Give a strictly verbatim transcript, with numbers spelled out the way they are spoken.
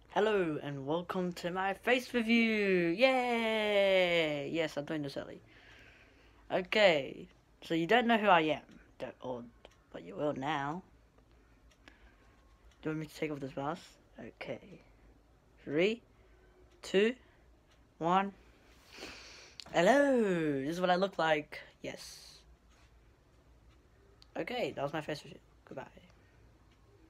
Hello and welcome to my face review. Yay! Yes, I'm doing this early. Okay, so you don't know who I am, don't, or but you will now. Do you want me to take off this mask? Okay. Three, two, one. Hello. This is what I look like. Yes. Okay, that was my face review. Goodbye.